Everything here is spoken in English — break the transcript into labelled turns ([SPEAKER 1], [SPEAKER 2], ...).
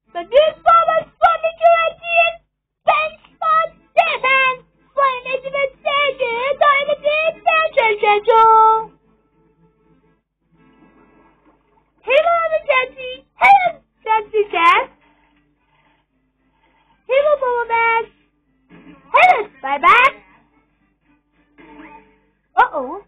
[SPEAKER 1] The new Farmers Farming Direction Benchmark Stefan欢迎你们参与到一个精彩选选中。Hello, Jesse. Hello, Jesse Jeff. Hello, Mama Man. Hello, Bye-Bye. Uh-oh.